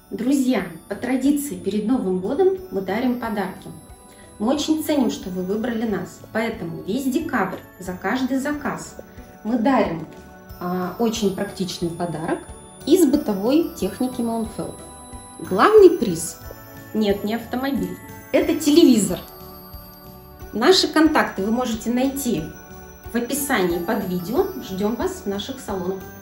Друзья, по традиции перед Новым годом мы дарим подарки. Мы очень ценим, что вы выбрали нас, поэтому весь декабрь за каждый заказ мы дарим очень практичный подарок из бытовой техники Mounfeld. Главный приз – нет, не автомобиль, это телевизор. Наши контакты вы можете найти в описании под видео. Ждем вас в наших салонах.